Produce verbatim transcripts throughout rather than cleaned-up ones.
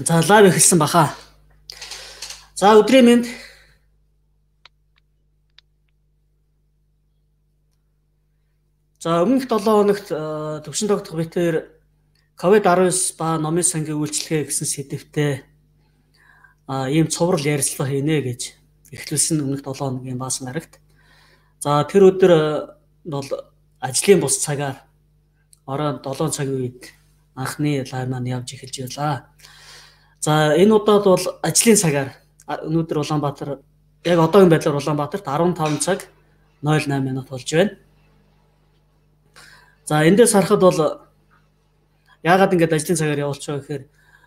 За лайв эхэлсэн баха. За өдрийн мэнд. За өмнөх долоо хоногт төвшин тогтох битээр ковид nineteen ба номын сангийн үйлчлэгээ гэсэн сэдвтэ а ийм цуврал ярилцлага хийнэ гэж эхлүүлсэн өмнөх долоо хоногийн баасан гарагт. За тэр өдөр бол ажлын бус цагаар оройн долоон цагийн үед анхны лайв маань явж эхэлж байлаа. За энэ удаад бол ажлын цагаар өнөөдөр Улаанбаатар яг одоогийн байдлаар Улаанбаатарт fifteen цаг oh eight минут болж байна. За эндээс харахад бол яагаад ингэж ажлын цагаар явуулж байгаа гэхээр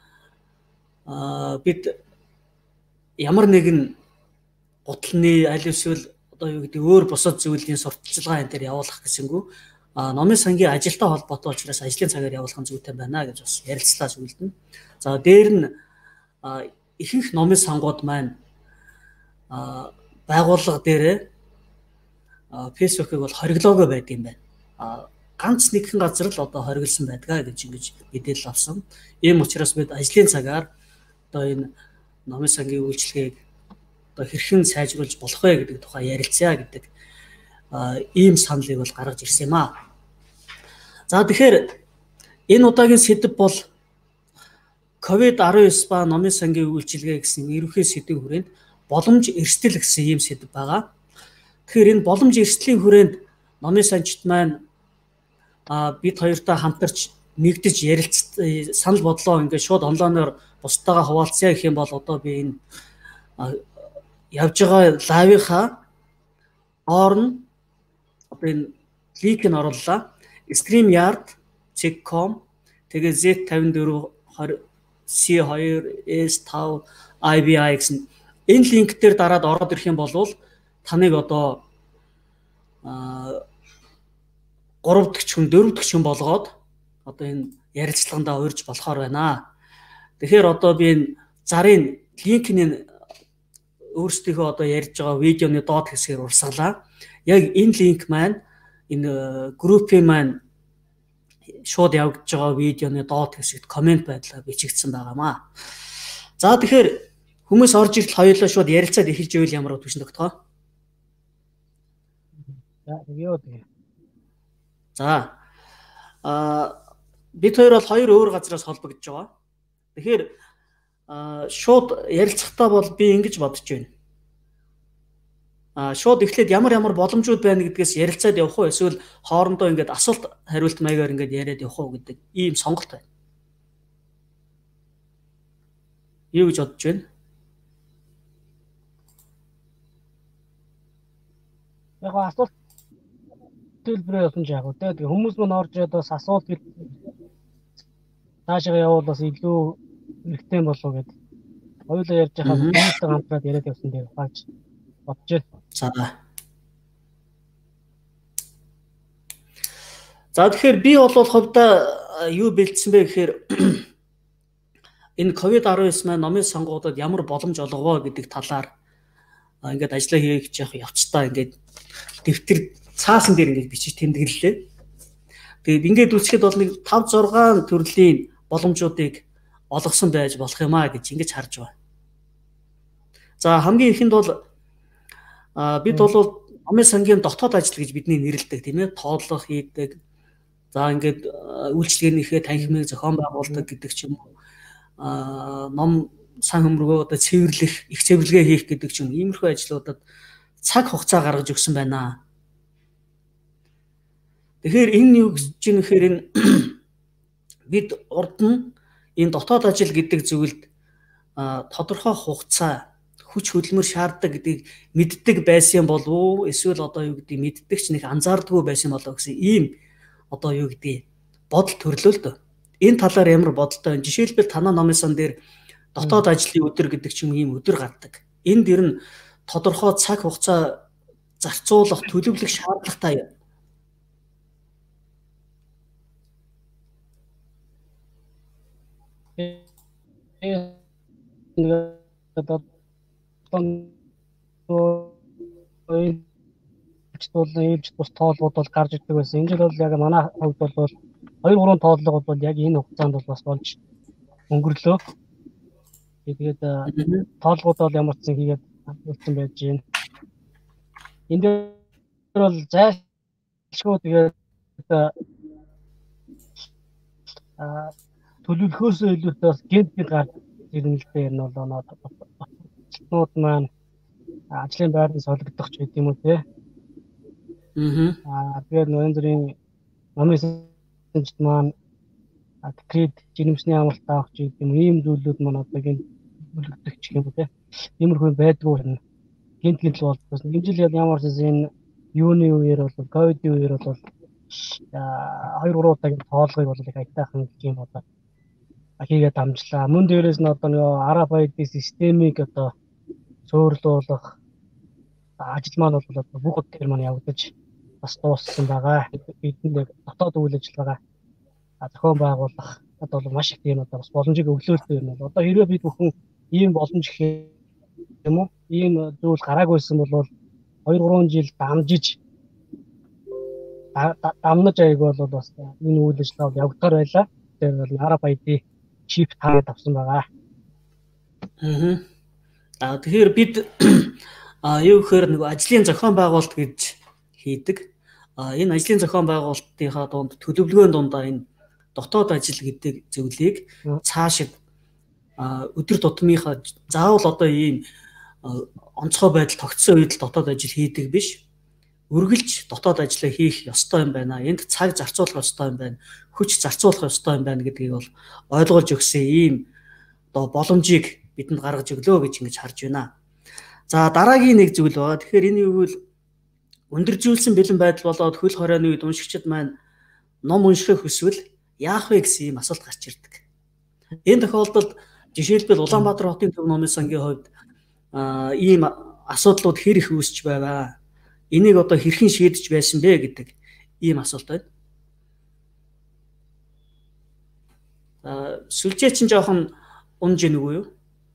аа бид ямар нэгэн гутлны аль эсвэл одоо юу гэдэг өөр бусад зүйлийн сурталчилгаа энэ төр явуулах гэсэнгүү а номын сангийн ажилтай холбоотой учраас ажлын цагаар явуулах нь зүйтэй байна гэж бас ярилцлаа сүлд нь. За дээр нь ихэнх номын сангууд маань а байгууллага дээр фэйсбүүкийг бол хориглоогоо байдаг юм байна. А ганц нэгэн газар л одоо хориглосон байдгаа гэж ингэж мэдээлэл авсан. Ийм учраас бид ажлын цагаар одоо энэ номын сангийн үйлчлэгийг одоо хэрхэн сайжруулж болох вэ гэдэг тухай ярилцъя гэдэг ийм саналыг бол гаргаж ирсэн юм аа. За тэгэхээр энэ удаагийн сэдэв бол ковид nineteen ба номын сангийн үйлчилгээ гэсэн ерөнхий сэдвийн хүрээнд боломж эрсдэл гэсэн ийм сэдэв байгаа. Тэгэхээр энэ боломж эрсдлийн хүрээнд номын санчид маань а бид хоёртой хамтарч нэгдэж ярилц санал бодлоо ингээд шууд онлайнаар бусдаагаа хуваалцъя гэх юм бол одоо би энэ явж байгаа лайвынхаа орн одоо энэ линкийг орууллаа. StreamYard dot com тэгээ Z fifty-four C two S five I B I гэсэн энэ линк дээр дараад ороод ирэх юм бол таныг одоо а гурав дахь хүн дөрөв дахь хүн болгоод одоо энэ ярилцлагандаа урьж болохоор байна. Тэгэхээр одоо би энэ зарын линкний өөрсдийнхөө одоо ярьж байгаа видеоны доод хэсгээр урсгалаа. Яг энэ линк маань энэ группийн маань шууд явагдаж байгаа видеоны доод хэсэгт комент байдлаар бичигдсэн байгаамаа. За тэгэхээр хүмүүс орж ирэл хоёулаа шууд ярилцаад эхэлж ивэл ямар төвшин тогтгоо. За юу тэгээ. За а бид хоёр бол хоёр өөр газраас холбогдож байгаа. Тэгэхээр шууд ярилцахтаа бол би ингэж бодож байна. А шууд эхлээд ямар ямар боломжууд байна гэдгээс ярилцаад явах уу эсвэл хоорондоо ингээд асуулт хариулт маягаар ингээд яриад явах уу гэдэг ийм сонголт байна. Юу гэж бодож байна? Яг асуулт төлбөрөө явуулсан ч яг үү. Тэгээ хүмүүс мань орж ирээд бас асуулт цаашаа явуул бас илүү хэрэгтэй болов уу гэдэг. Хоёулаа ярьж байгаа хүмүүстэй хамтраад яриад явсан дээр баач бодож байна. За. За тэгэхээр би бол хувьдаа юу бэлдсэн бэ гэхээр энэ ковид nineteen маань номын сонгуудад ямар боломж олговоо гэдэг талаар ингээд ажиллаа хийх яах явцдаа ингээд дэвтэр цаасан дээр ингээд бичиж тэмдэглэлээ. Тэгээд ингээд үсгэд бол нэг five six төрлийн боломжуудыг олгосон байж болох юм а гэж ингэж харж байна. За хамгийн ихэнд бол бид бол номын сангийн дотоод ажил гэж бидний нэрлэдэг тийм ээ, тооллого хийдэг. За ингээд үйлчлэгээнийхээ танхимыг зохион байгуулдаг гэдэг ч юм уу. Аа ном сан хөмрөгөө одоо цэвэрлэх, их цэвэрлэгээ хийх гэдэг ч юм иймэрхүү ажлуудад цаг хугацаа гаргаж өгсөн байна. Тэгэхээр энэ юу гэж юм гэхээр энэ бид урд нь энэ дотоод ажил гэдэг зүйлд тодорхой хугацаа хүч хөдөлмөр шаарддаг гэдгийг мэддэг байсан болов уу эсвэл одоо юу гэдэг мэддэг ч нэг анзаардаггүй байсан болов гэсэн ийм одоо юу гэдэг бодол төрлөө л дөө. Энэ талаар ямар бодолтой вэ? Жишээлбэл танаа номын сан дээр дотоод ажлын өдөр гэдэг ч юм ийм өдөр гардаг. Энд дэр нь тодорхой цаг хугацаа зарцуулах төлөвлөх шаардлагатай юм. одоо бол ээлж бус тооллууд бол гарч ирдэг байсан. Энэ жил бол яг манай хувьд бол two three тооллого бол яг энэ хугацаанд бол бас болж өнгөрлөө. Тэгээд тоолгууд бол ямар ч зэн хийгээд үлдсэн байж байна. Энд дээр бол зайлшгүй тэгээд а төлөвлөхөөс илүүтэй бас гэнт гэнт гарч ирнэ л дээ. Энэ бол нууд маань ажлын байрны солигдох ч гэдэг юм уу те. Аа тэгээд нүүн зүрийн номын эсэмжт маань кредит жирэмсний амралт авах ч гэдэг юм ийм зүйлүүд маань одоо гэнт төлөвлөгдөх ч юм уу те. Иймэрхүү байдгүй байна. Гэнт гэнт л болчихсон. Энэ жил ямар ч энэ юуны үеэр бол ковидын үеэр бол хоёр гурван удаагийн тоолгыг бол их айтаахан гэх юм одоо хийгээд амжлаа. Мөн дээрээс нь одоо нөгөө ар эф ай ди системийг одоо суурилуулах ажил маань бол одоо бүх хөтөл маань явагдаж бас дууссан байгаа. Бидэнд дотоод үйл ажиллагаа зохион байгуулах одоо бол маш их тийм одоо бас боломжийг өглөөлтэй юм бол одоо хэрвээ бид бүхэн ийм боломж гэх юм уу ийм зүйл гараагүйсэн бол хоёр гурван жил дамжиж дамнаж айг бол бас энэ үйл ажиллагаа явагдаар байлаа. Тэр бол ар эф ай ди чип таараад авсан байгаа. Аа. Аа тэгэхээр бид а юу гэхээр нэг ажлын зохион байгуулалт гэж хийдэг. А энэ ажлын зохион байгуулалтынхаа дунд төлөвлөгөөний дундаа энэ дотоод ажил гэдэг зөвлөлийг цаашид өдөр тутмынхаа заавал одоо ийм онцгой байдал тогтсон үед л дотоод ажил хийдэг биш. Үргэлж дотоод ажлаа хийх ёстой юм байна. Энд цаг зарцуулах ёстой юм байна. Хүч зарцуулах ёстой юм байна гэдгийг бол ойлгуулж өгсөн ийм одоо боломжийг бидэнд гаргаж өглөө гэж ингэж харж байна. За дараагийн нэг зүйл байгаа. Тэгэхээр энэ юу вэ? Өндөржүүлсэн бэлэн байдал болоод хөл хорионы үед уншигчид маань ном уншихыг хүсвэл яах вэ гэсэн ийм асуулт гарч ирдэг. Энэ тохиолдолд жишээлбэл Улаанбаатар хотын төв номын сангийн хувьд аа ийм асуудлууд хэр их үүсч байваа. Энийг одоо хэрхэн шийдэж байсан бэ гэдэг ийм асуулт байна. Аа сүлжээ чинь жоохон унж ийн үгүй юу?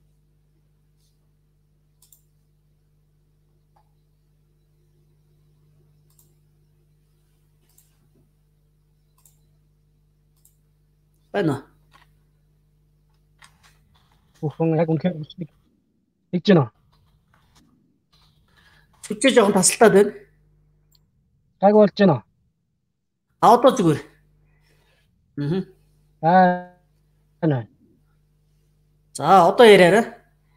Байна. Бүхэн яг үнэхээр үсгийг хийж байна. Сүлжээ жоохон тасалтаад байна. Яг болж байна. А одоо зүгээр. Аа. Аа. За одоо яриараа.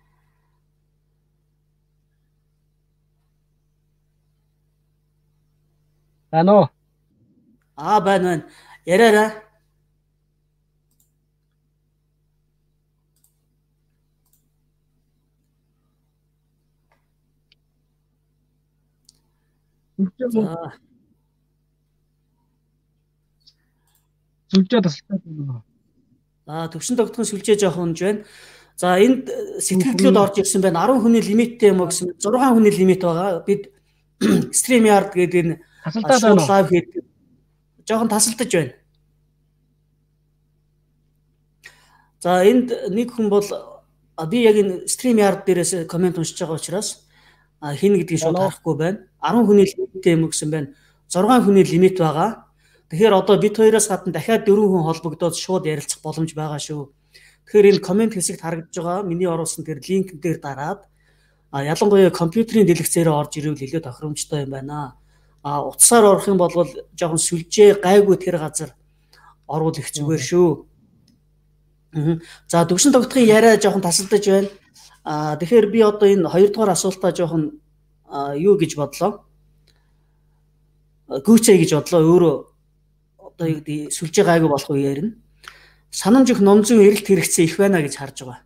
Ано. Аа байна. Яриараа. Сүлжээ тасалтай байна. Аа төвшин тогтхон сүлжээ жоохон унж байна. За энд сэтгэлдлүүд орж ирсэн байна. арван хүний лимиттэй юм уу гэсэн. зургаан хүний лимит байгаа. Бид StreamYard гэдэг энэ тасалтай байна. Лайв хийдэг. Жоохон тасалдаж байна. За энд нэг хүн бол би яг энэ StreamYard дээрээс комент уншиж байгаа учраас хин гэдгийг шууд харахгүй байна. арван хүний лимиттэй юм гэсэн байна. зургаан хүний лимит байгаа. Тэгэхээр одоо бид хоёроос гадна дахиад дөрвөн хүн холбогдоод шууд ярилцах боломж байгаа шүү. Тэгэхээр энэ комент хэсэгт харагдаж байгаа миний оруулсан тэр линк дээр дараад а ялангуяа компьютерийн дэлгэцээрээ орж ирвэл илүү тохиромжтой юм байна. А утсаар орох юм бол жоохон сүлжээ гайгүй тэр газар орвол их зүгээр шүү. За төвшин тогтохын яриа жоохон тасалдаж байна. А тэгэхээр би одоо энэ хоёрдугаар асуултаа жоохон юу гэж бодлоо. Гүйцэй гэж бодлоо. Өөрөө одоо юу гэдэг сүлжээ гайгүй болох үе ярина. Санамж их номзын эрэлт хэрэгцээ их байна гэж харж байгаа.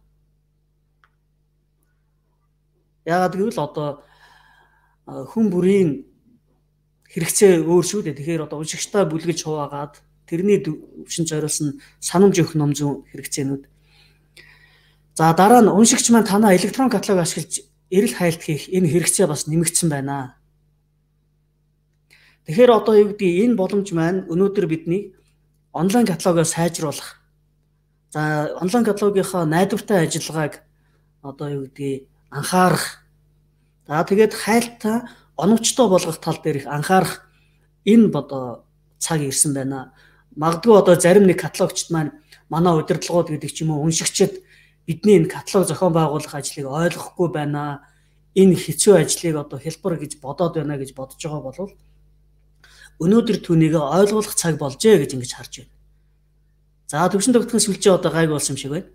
Яагаад гэвэл одоо хүн бүрийн хэрэгцээ өөр шүү дээ. Тэгэхээр одоо уншигчтай бүлгэж хуваагаад тэрний төвшин зориулсан санамж их номзын хэрэгцээнүүд. За дараа нь уншигч маань танаа электрон каталог ашиглаж эрэл хайлт хийх энэ хэрэгцээ бас нэмэгдсэн байна. Тэгэхээр одоо юу гэдэг энэ боломж маань өнөөдөр бидний онлайн каталогоо сайжруулах. За онлайн каталогийнхаа найдвартай ажиллагааг одоо юу гэдэг анхаарах. За тэгээд хайлтаа оновчтой болгох тал дээр их анхаарах энэ одоо цаг ирсэн байна. Магадгүй одоо зарим нэг каталогчд маань манай удирдлагууд гэдэг ч юм уу уншигчид бидний энэ каталог зохион байгуулах ажлыг ойлгохгүй байна. Энэ хэцүү ажлыг одоо хэлбэр гэж бодоод байна гэж бодож байгаа бол өнөөдөр түүнийг ойлгох цаг болжээ гэж ингэж харж байна. За төвшин тогтхон сүлжээ одоо гайг болсон юм шиг байна.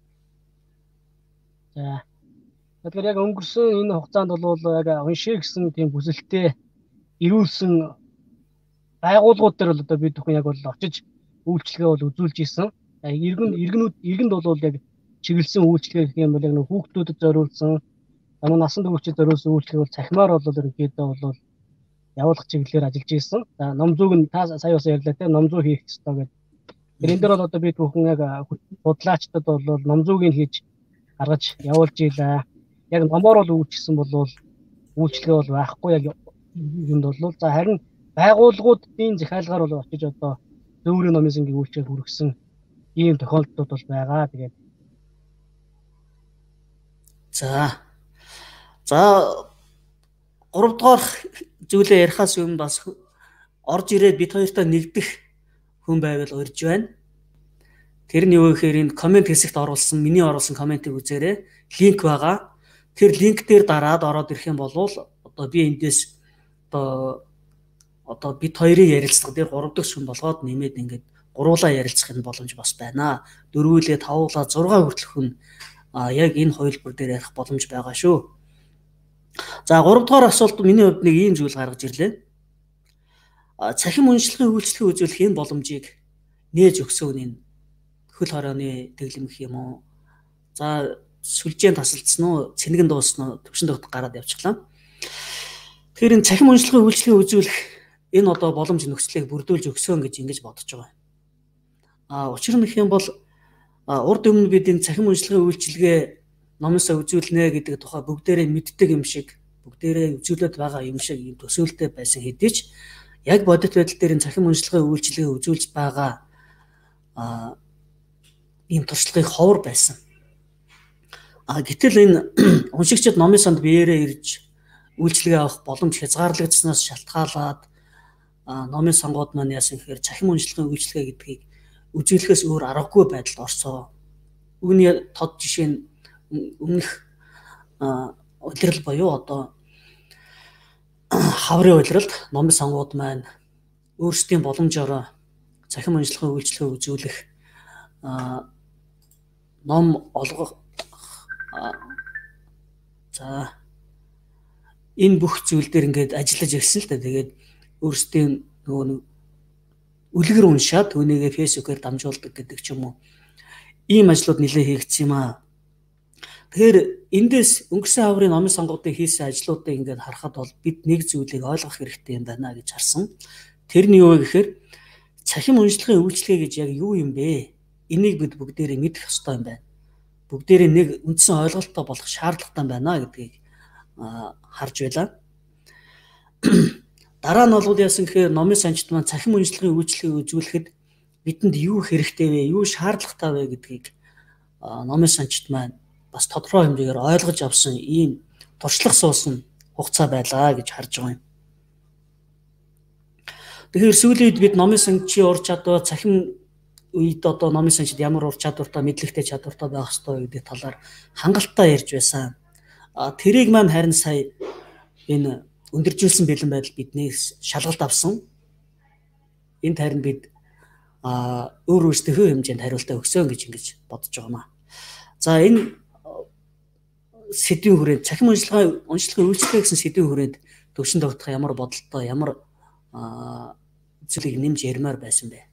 За. Тэгэхээр яг өнгөрсөн энэ хугацаанд бол яг уншиг гэсэн тийм бүсэлтээ ирүүлсэн байгууллагууд дээр бол одоо бид бүхэн яг бол очиж үйлчлэгээ бол үзүүлж исэн. Иргэн иргэнүүд иргэнд бол яг чиглэсэн үйлчлэгээ гэх юм бол яг нэг хүүхдүүдэд зориулсан, манай насан туршид зориулсан үйлчлэгээ бол цахимаар бол ерөнхийдөө бол явуулах чиглэлээр ажиллаж исэн. За ном зүйг нь та сая бас ярьлаа те ном зүй хийх хэрэгтэй гэдэг. Тэр энэ дээр бол одоо бид бүхэн яг бодлаачдад бол ном зүйг хийж гаргаж явуулж ийлээ. Яг номоор бол үйлчлсэн бол үйлчлэгээ бол байхгүй яг юмд бол за харин байгууллагуудын захиалгаар бол очиж одоо зөөврийн номын сангийн үйлчлэгийг хүргэсэн ийм тохиолдлууд бол байгаа. Тэгээд за за гурав дахь зүйлээ ярихаас өмнө бас орж ирээд бид хоёртой нэгдэх хүн байвал урьж байна. Тэр нь юу гэхээр энэ комент хэсэгт оруулсан, миний оруулсан комментиг үзээрэй. Линк байгаа. Тэр линк дээр дараад ороод ирэх юм бол одоо би эндээс одоо одоо бид хоёрын ярилцлага дээр гурав дахь шүн болгоод нэмээд ингээд гуруулаа ярилцах нь боломж бас байна. Дөрвөлээ тавуулаа зургаа хүртэлх нь яг энэ хувилбар дээр ярих боломж байгаа шүү. За гурав дахь асуулт миний хувьд нэг ийм зүйл гаргаж ирлээ. Цахим үнэлгээний үйлчлэгээ үзүүлэх энэ боломжийг нээж өгсөн энэ хөл хорооны дэглэм гэх юм уу. За сүлжээнд тасалдсан уу, цэнэгэн дууссан уу, төвшин тогт гараад явчихлаа. Тэгэхээр энэ цахим үнэлгээний үйлчлэгээ үзүүлэх энэ одоо боломж нөхцөлийг бүрдүүлж өгсөн гэж ингэж бодож байгаа. А учир нь гэх юм бол урд өмнө бид энэ цахим үнэлгээний үйлчлэгээ номосоо үзүүлнэ гэдэг тухай бүгдээрээ мэддэг юм шиг, бүгдээрээ үзүүлээд байгаа юм шиг юм төсөөлтөй байсан хэдий ч яг бодит байдал дээр энэ цахим үнэлгээний үйлчлэгээ үзүүлж байгаа а ийм туршлагыг ховор байсан. А гэтэл энэ уншигчид номын санд биеэрээ ирж үйлчлэгээ авах боломж хязгаарлагдсанаас шалтгаалаад номын сонгууд маань яасан гэхээр цахим үнэлгээний үйлчлэгээ гэдгийг үзүүлэхээс өөр аргагүй байдалд орсоо. Үүний тод жишээ нь өмнөх удирдал буюу одоо хаврын удирдалд номын сонгууд маань өөрсдийн боломжоор цахим үнэлгээний үйлчлэгээ үзүүлэх ном олгох за энэ бүх зүйл дээр ингээд ажиллаж ирсэн л да. Тэгээд өөрсдийн нөгөө үлгэр уншаад түүнийгээ фэйсбүүкээр дамжуулдаг гэдэг ч юм уу. Ийм ажлууд нэлээд хийгдсэн юм аа. Тэгэхээр эндээс өнгөрсөн хаврын номын сонгуудыг хийсэн ажлуудыг ингээд харахад бол бид нэг зүйлийг ойлгох хэрэгтэй юм байна гэж харсан. Тэр нь юу вэ гэхээр цахим үнэлгээний үйлчлэгээ гэж яг юу юм бэ? Энийг бид бүгдээрээ мэдэх ёстой юм байна. Бүгдээрээ нэг үндсэн ойлголттой болох шаардлагатай байна гэдгийг харж байлаа. Дараа нь бол яасан гэхээр номын санчид маань цахим үнэлгээний үйлчлэгийг үзүүлэхэд бидэнд юу хэрэгтэй вэ, юу шаардлагатай вэ гэдгийг номын санчид маань бас тодорхой хэмжээгээр ойлгож авсан ийм туршлага суусан хугацаа байлаа гэж харж байгаа юм. Тэгэхээр сүүлийн үед бид номын санчийн ур чадвар, цахим үед одоо номын санчид ямар ур чадвартай, мэдлэгтэй чадвартай байх ёстой гэдэг талаар хангалттай ярьж байсан. А тэрийг маань харин сая энэ өндөржүүлсэн бэлэн байдал биднээс шалгалт авсан. Энд харин бид а өөр өөрсдөө хэмжээнд хариултаа өгсөн гэж ингэж бодож байгаа маа. За энэ сэдвийн хүрээнд цахим уншлагын уншлагын үйлчлэгээ гэсэн сэдвийн хүрээнд төвшин тогтох ямар бодолтой, ямар зүйлийг нэмж ярмаар байсан бэ?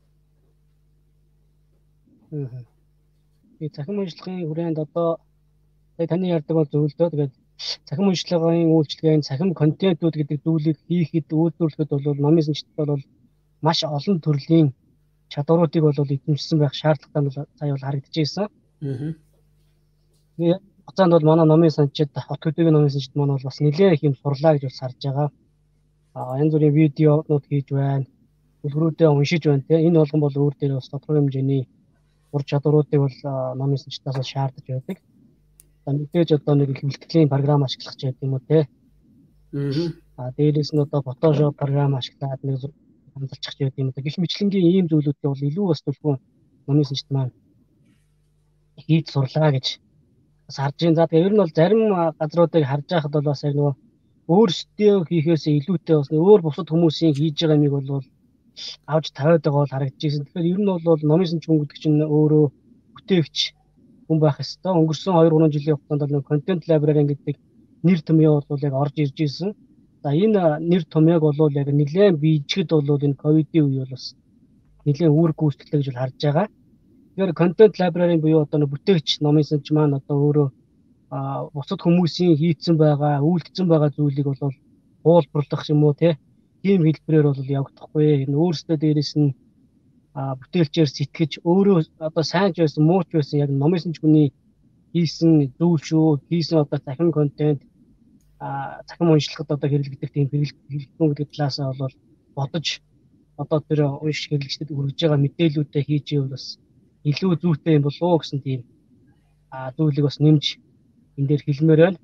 Би цахим уншлагын хүрээнд одоо таны ярьдаг бол зөвлөдөө. Тэгээд цахим уншлагын үйлчлэгээ, цахим контентууд гэдэг зүйлийг хийхэд, үйлдвэрлэхэд бол номын санчид бол маш олон төрлийн чадваруудыг бол эзэмшсэн байх шаардлагатай сая бол харагдчихсан. Аа. Тэгээд хугацаанд бол манай номын санчид, хот хөдөөгийн номын санчид маань бол бас нэлээд их юм сурлаа гэж бас харж байгаа. Аа янз бүрийн видеонууд хийж байна. Үлгэрүүдээ уншиж байна те. Энэ болгон бол өөр дээр бас тодорхой хэмжээний ур чадваруудыг бол номын санчдаас шаардаж байдаг. Мэдээж одоо нэг их бэлтгэлийн програм ашиглах ч гэдэг юм уу те. Аа. А дээрээс нь одоо Photoshop програм ашиглаад нэг хамтарчих ч гэдэг юм уу. Гэх мэтлэнгийн ийм зүйлүүдийг бол илүү бас төлхөө номын санчид маань хийж сурлаа гэж бас харж байна. За тэгээ ер нь бол зарим газруудыг харж байхад бол бас яг нөгөө өөрсдөө хийхээс илүүтэй бас өөр бусад хүмүүсийн хийж байгаа юмыг бол авч тавиад байгаа бол харагдчихсэн. Тэгэхээр ер нь бол номын санч хүн гэдэг чинь өөрөө бүтээгч хүн байх ёстой. Өнгөрсөн хоёр гурван жилийн хугацаанд бол контент лайбрари гэдэг нэр томьёо бол яг орж ирж ирсэн. За энэ нэр томьёог бол яг нэлээд биежгэд бол энэ ковидын үе бол бас нэлээд үүрэг гүйцэтгэлээ гэж харж байгаа. Тэгэхээр контент лайбрарын буюу одоо бүтээгч номын санч маань одоо өөрөө бусад хүмүүсийн хийцэн байгаа, үйлдэлсэн байгаа зүйлийг бол хуулбарлах юм уу те тийм хэлбэрээр бол явагдахгүй. Энэ өөрсдөө дээрээс нь бүтээлчээр сэтгэж өөрөө одоо сайн ч байсан, муу ч байсан яг номын санч хүний хийсэн зүйл шүү, хийсэн одоо захин контент захин уншлагад одоо хэрэглэгдэх тийм хэрэглэгдэн гэдэг талаасаа бол бодож одоо тэр унших хэрэглэгчдэд өргөж байгаа мэдээллүүдээ хийж ивэл бас илүү зүйтэй юм болов уу гэсэн тийм зүйлийг бас нэмж энэ дээр хэлмээр байна.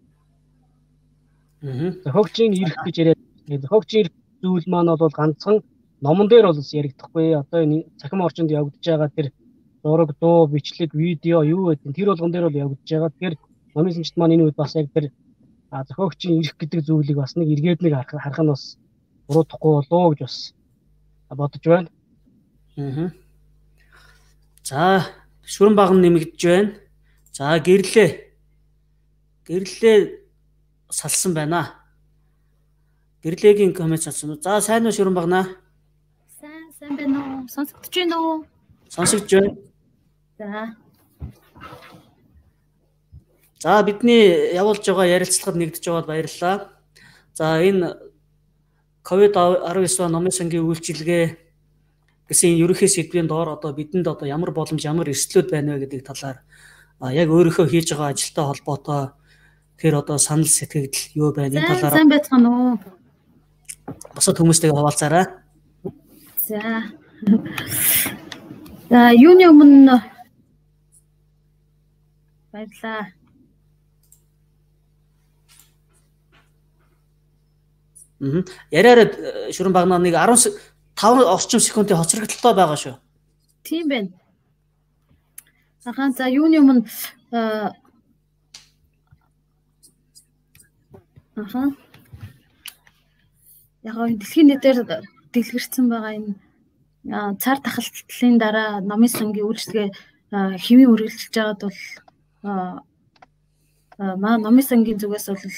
Аа. Хөгжийн ирэх гэж яриад хөгжийн ирэх зүйл маань бол ганцхан номон дээр бол яригдахгүй. Одоо энэ цахим орчинд явагдаж байгаа тэр зураг, дуу, бичлэг, видео юу гэдэг тэр болгон дээр бол явагдаж байгаа. Тэгэхээр номын санчт маань энэ үед бас яг тэр зохиогчийн ирэх гэдэг зүйлийг бас нэг эргээд нэг харах нь бас буруудахгүй болоо гэж бас бодож байна. Аа. За, шүрэн баган нэмэгдэж байна. За, гэрлээ. Гэрлээ салсан байна. Гэрлээгийн коммент салсан. За, сайн уу шүрэн багнаа? Сайн, сайн байна уу? Сонсогдож байна уу? Сонсогдож байна. За. За, бидний явуулж байгаа ярилцлагад нэгдэж байгаад баярлалаа. За, энэ ковид десятtoinove номын сангийн үйлчилгээ гэсэн ерөнхий сэдвийн доор одоо бидэнд одоо ямар боломж, ямар эрсдлүүд байна вэ гэдэг талаар яг өөрийнхөө хийж байгаа ажилтай холбоотой тэр одоо санал сэтгэгдэл юу байна энэ талаар сайн байцгаана уу? Бусад хүмүүстэйгээ хуваалцаарай. За. За, юуны өмнө баярлаа. Мм. Яриараа шүрэн багнаа нэг десять таван орчим секундын хоцрогдолтой байгаа шүү. Тийм байна. Ахаа за юуны өмнө ахаа яг энэ дэлхийн нийтээр дэлгэрсэн байгаа энэ цар тахалтлалын дараа номын сангийн үйлчлэгээ хэвийн үргэлжилж байгаад бол маа номын сангийн зүгээс бол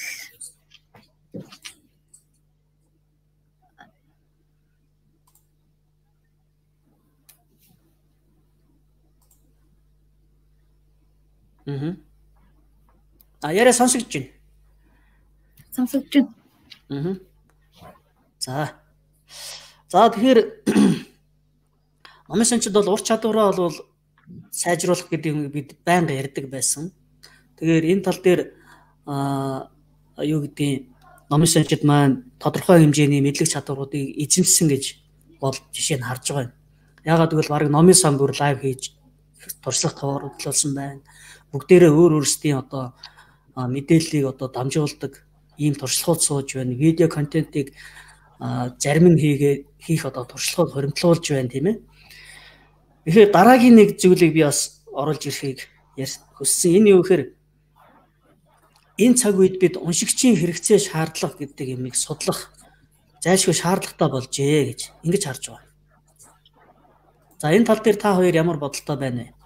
Мм. А яриа сонсогдож байна. Сонсогдож байна. Мм. За. За тэгэхээр номын санчид бол ур чадвараа бол сайжруулах гэдэг юм бид байнга ярьдаг байсан. Тэгэхээр энэ тал дээр а юу гэдэг номын санчид маань тодорхой хэмжээний мэдлэг чадваруудыг эзэмшсэн гэж бол жишээ нь харж байгаа юм. Яагаад гэвэл баг номын сан бүр лайв хийж туршлага тооруулсан байна. Бүгдээрээ өөр өөрсдийн одоо мэдээллийг одоо дамжуулдаг ийм туршлагууд сууж байна. Видео контентыг зарим нь хийгээ хийх одоо туршлагыг хоримтлуулж байна тийм ээ. Тэгэхээр дараагийн нэг зүйлийг би бас оруулж ирэхийг хүссэн. Энэ юу гэхээр энэ цаг үед бид уншигчийн хэрэгцээ шаардлага гэдэг юмыг судлах зайлшгүй шаардлагатай болжээ гэж ингэж харж байгаа. За энэ тал дээр та хоёр ямар бодолтой байна вэ?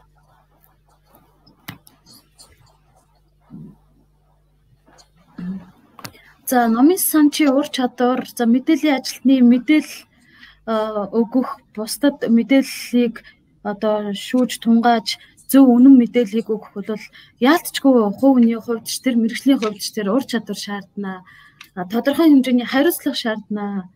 За номын санчийн ур чадвар, за мэдээллийн ажилтны мэдээлэл өгөх, бусдад мэдээллийг одоо шүүж тунгааж зөв үнэн мэдээллийг өгөх бол яалтчгүй хувь хүний хувьд ч тэр мэргэжлийн хувьд ч тэр ур чадвар шаардна. Тодорхой хэмжээний хариуцлага шаардна.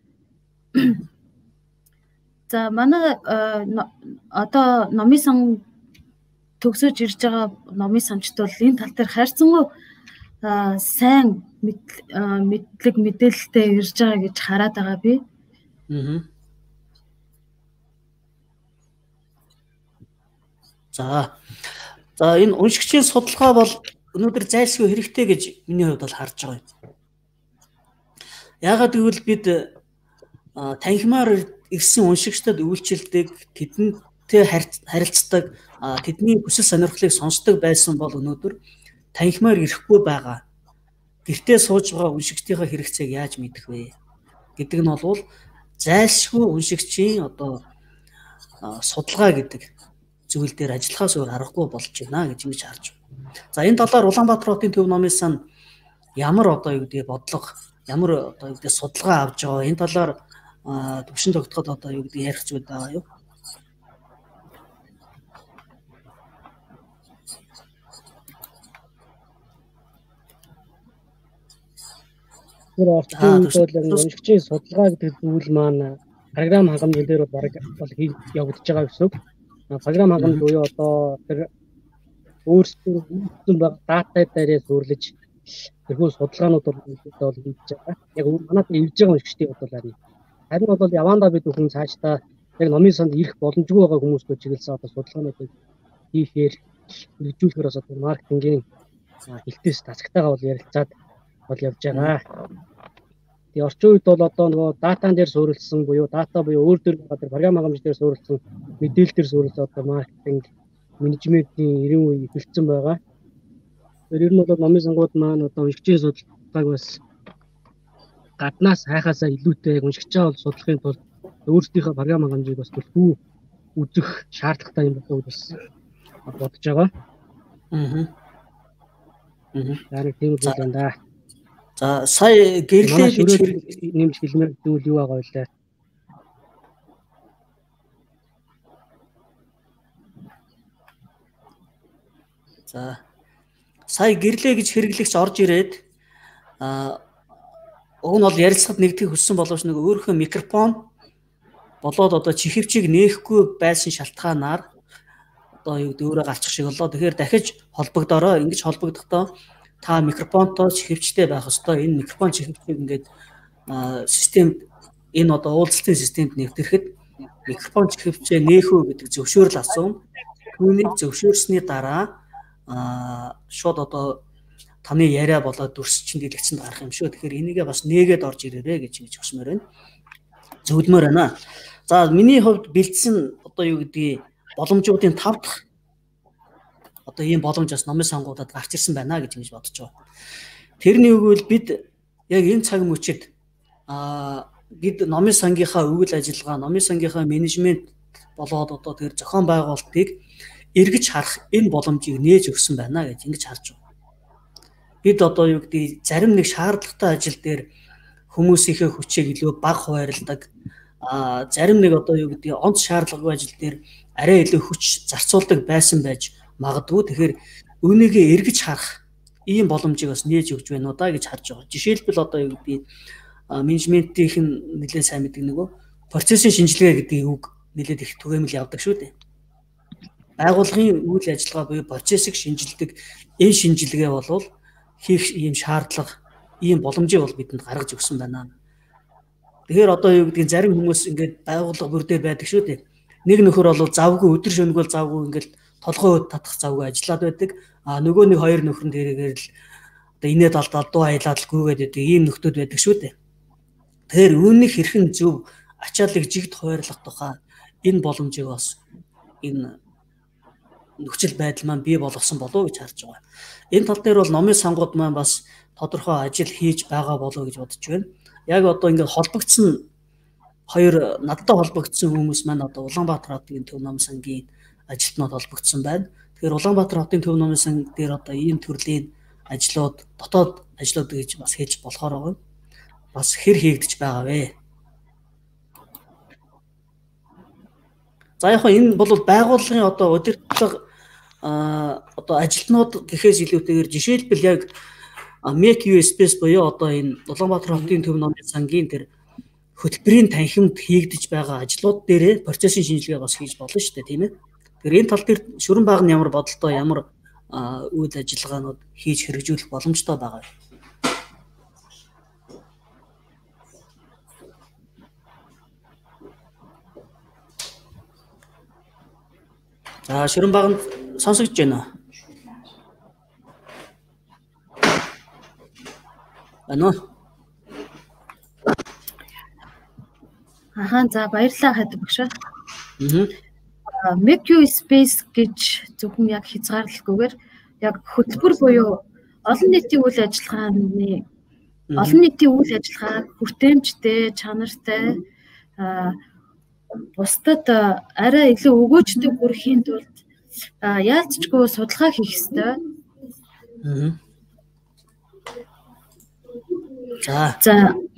За манай одоо номын сан төгсөж ирж байгаа номын санчд бол энэ тал дээр хайрцангуй сайн мэдлэг мэдээлэлтэй ирж байгаа гэж хараад байгаа би. Аа. За. За энэ уншигчийн судалгаа бол өнөөдөр зайлшгүй хэрэгтэй гэж миний хувьд бол харж байгаа юм. Яагаад гэвэл бид танхимаар ирсэн уншигчдад үйлчилдэг, тэдэнд тэ харилцдаг тэдний хүсэл сонирхлыг сонсдог байсан бол өнөөдөр танхимаар ирэхгүй байгаа. Гэртээ сууж байгаа уншигчдийнхаа хэрэгцээг яаж мэдэх вэ гэдэг нь бол зайлшгүй уншигчийн одоо судалгаа гэдэг зүйл дээр ажиллахаас өөр аргагүй болж байна гэж ингэж харж байна. За энэ талаар Улаанбаатар хотын төв номын сан ямар одоо юу гэдэг бодлого, ямар одоо юу гэдэг судалгаа авч байгаа. Энэ талаар төвшин тогтоход одоо юу гэдэг ярих зүйл байгаа юу? Тэр орчин үед бол уншигчийн судалгаа гэдэг зүйл маань програм хангамжийн дээр бол баг бол явагдаж байгаа гэсэн үг. Програм хангамж буюу одоо тэр өөрсдөө үүсгэн байгаа дата дээрээ сүрлэж тэрхүү судалгаанууд бол бол хийж байгаа. Яг манайд ирж байгаа уншигчдийн бодлоо харъя. Харин бол явандаа бид бүхэн цаашдаа яг номын санд ирэх боломжгүй байгаа хүмүүстөө чиглэсэн одоо судалгаануудыг хийхээр хэрэгжүүлэхээр бас одоо маркетингийн хэлтээс тасагтайгаа бол ярилцаад бол явж байгаа. Тэгээ орчин үед бол одоо нөгөө датан дээр суурилсан буюу дата буюу өөр төр одоо програм хангамж дээр суурилсан мэдээлэл дээр суурилсан одоо маркетинг менежментийн эрен үе эхэлсэн байгаа. Тэр ер нь бол номын сангууд маань одоо уншигчийн судалгааг бас гаднаас хайхаасаа илүүтэй уншигчаа бол судлахын тулд өөрсдийнхөө програм хангамжийг бас төлхөө үзэх шаардлагатай юм болов уу бас бодож байгаа. Аа. Аа. Яг тийм зүйл байна да. За сая гэрлээ гэж нэмж хэлмээр зүйл юу байгаа вэ? За сая гэрлээ гэж хэрэглэгч орж ирээд а уг нь бол ярилцахад нэгдэх хүссэн боловч нэг өөрийнхөө микрофон болоод одоо чихэрчийг нээхгүй байсан шалтгаанаар одоо юу гэдэг өөрөө галчих шиг болоо. Тэгэхээр дахиж холбогдороо. Ингэж холбогдохдоо та микрофонтой чихэрчтэй байх ёстой. Энэ микрофон чихэрчийг ингээд системд энэ одоо уулзалтын системд нэвтэрэхэд микрофон чихэрчээ нээх үү гэдэг зөвшөөрөл асуув. Түүнийг зөвшөөрсний дараа а шууд одоо таны яриа болоод дүрс чинь дэлгэцэнд гарах юм шүү. Тэгэхээр энийгээ бас нээгээд орж ирээрэй гэж ингэж хүсмээр байна. Зөвлөмөр байна. За миний хувьд бэлдсэн одоо юу гэдгийг боломжуудын тав дахь одоо ийм боломж бас номын сангуудад гарч ирсэн байна гэж ингэж бодож байгаа. Тэрний үгэл бид яг энэ цаг мөчид а бид номын сангийнхаа үйл ажиллагаа, номын сангийнхаа менежмент болоод одоо тэр зохион байгуулалтыг эргэж харах энэ боломжийг нээж өгсөн байна гэж ингэж харж байна. Бид одоо юу гэдэг зарим нэг шаардлагатай ажил дээр хүмүүсийнхээ хүчийг илүү бага хуваарлдаг. А зарим нэг одоо юу гэдэг онц шаардлагагүй ажил дээр арай илүү хүч зарцуулдаг байсан байж магадгүй. Тэгэхээр үүнийгээ эргэж харах ийм боломжийг бас нээж өгч байна уу да гэж харж байгаа. Жишээлбэл одоо юу гэдэг менежментийн нэлээд сайн мэддэг нөгөө процессын шинжилгээ гэдэг үг нэлээд их түгээмэл явдаг шүү дээ. Байгууллагын үйл ажиллагаа буюу процессыг шинжилдэг энэ шинжилгээ болвол хийх ийм шаардлага, ийм боломжийг бол бидэнд гаргаж өгсөн байна. Тэгэхээр одоо юу гэдгийг зарим хүмүүс ингээд байгууллага бүр дээр байдаг шүү дээ. Нэг нөхөр бол завгүй өдөр шөнөгүй завгүй ингээд толгой өд татах завгүй ажиллаад байдаг. А нөгөө нэг хоёр нөхөр тэрээр л одоо инээд алдаад дуу аялаад л гүйгээд байдаг ийм нөхдүүд байдаг шүү дээ. Тэгэхээр үүнийг хэрхэн зөв ачааллыг жигд хуваарлах тухай энэ боломжийг бас энэ нөхцөл байдал маань бий болгосон болов уу гэж харж байгаа. Энэ тал дээр бол номын сангууд маань бас тодорхой ажил хийж байгаа болов уу гэж бодож байна. Яг одоо ингээд холбогдсон хоёр надтай холбогдсон хүмүүс маань одоо Улаанбаатар хотын төв номын сангийн ажилтнууд холбогдсон байна. Тэгэхээр Улаанбаатар хотын төв номын сан дээр одоо ийм төрлийн ажлууд, дотоод ажлууд гэж бас хийж болохоор байгаа. Бас хэр хийгдэж байгаа вэ? За яг энэ бол байгууллагын одоо удирдлага а одоо ажилтнууд гэхээс илүүтэйгээр жишээлбэл яг Make U S P-с буюу одоо энэ Улаанбаатар хотын төв номын сангийн тэр хөтөлбөрийн танхимд хийгдэж байгаа ажлууд дээрээ процессын шинжилгээ бас хийж болно шүү дээ, тийм ээ. Тэгэхээр энэ тал дээр шүрэн баг нь ямар бодолтой, ямар үйл ажиллагаанууд хийж хэрэгжүүлэх боломжтой байгаа. За шүрэн баг нь сонсогдож байна уу? Ano? Аха за баярлалаа хаддаг багш. Аа. Make You Space гэж зөвхөн яг хязгаарлалгүйгээр яг хөтөлбөр буюу олон нийтийн үйл ажиллагааны олон нийтийн үйл ажиллагаа хүртээмжтэй, чанартай бусдад арай илүү өгөөжтэй хүрэхийн тулд яалтчгүй судалгаа хийх ёстой. За. За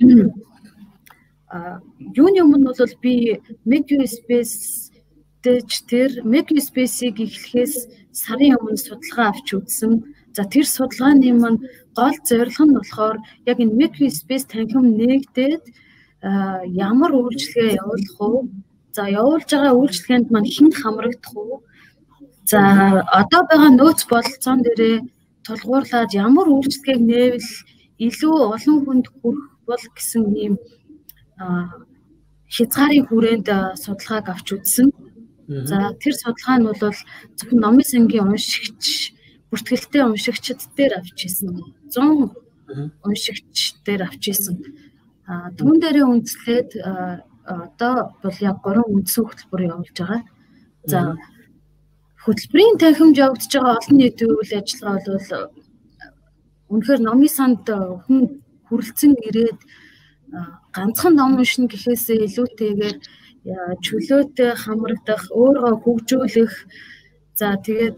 юуны өмнө бол би Make You Space дэж тэр Make You Space-ийг эхлэхээс сарын өмнө судалгаа авч үзсэн. За тэр судалгааны маань гол зорилго нь болохоор яг энэ Make You Space танхим нэгдээд ямар үйлчлэгээ явуулах уу? За явуулж байгаа үйлчлэгээнд маань хэн хамрагдах уу? За одоо байгаа нөөц бололцоон дээрээ тулгуурлаад ямар үйлчлэгээг нээвэл илүү олон хүнд хүрэх бол гэсэн ийм хязгаарын хүрээнд судалгааг авч үзсэн. За тэр судалгаа нь бол зөвхөн номын сангийн уншигч, бүртгэлтэй уншигчид дээр авч ирсэн. зуун уншигч дээр авч ирсэн. А түүн дээрээ үндэслээд одоо бол яг гурван үндсэн хөтөлбөр явуулж байгаа. За хөтөлбөрийн танхимд явагдаж байгаа олон нийтийн үйл ажиллагаа бол үнэхээр номын санд хүн хүрэлцэн ирээд ганцхан ном уншина гэхээсээ илүүтэйгээр чөлөөтэй хамрагдах, өөрөө хөгжүүлэх, за тэгээд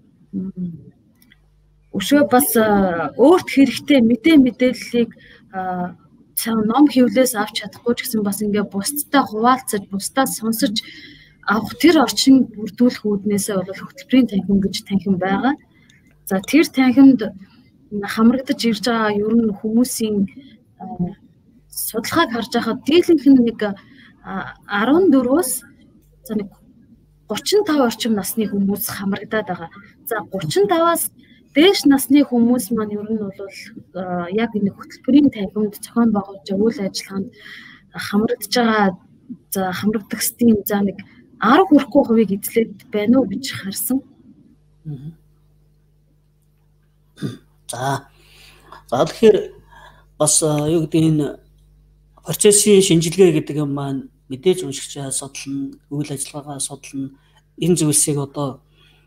өшөө бас өөрт хэрэгтэй мэдээ мэдээллийг ном хэвлээс авч чадахгүй ч гэсэн бас ингээ бусдтай хуваалцаж, бусдаа сонсож авах тэр орчин бүрдүүлэх үүднээсээ бол хөтөлбөрийн танхим гэж танхим байгаа. За тэр танхимд хамрагдаж ирж байгаа ер нь хүмүүсийн судалгааг харж байхад дийлэнх нь нэг арван дөрвөөс за нэг гурван таван орчим насны хүмүүс хамрагдаад байгаа. За гурван таваас дээш насны хүмүүс маань ер нь бол яг энэ хөтөлбөрийн танхимд зохион байгуулж үйл ажиллагаанд хамрагдж байгаа за хамрагдагчдын за нэг арав хүрэхгүй хувийг эзлээд байна уу гэж харсан. За. За тэгэхээр бас юу гэдэг энэ процессын шинжилгээ гэдэг юм маань мэдээж уншигчаа судална, үйл ажиллагаагаа судална. Энэ зүйлсийг одоо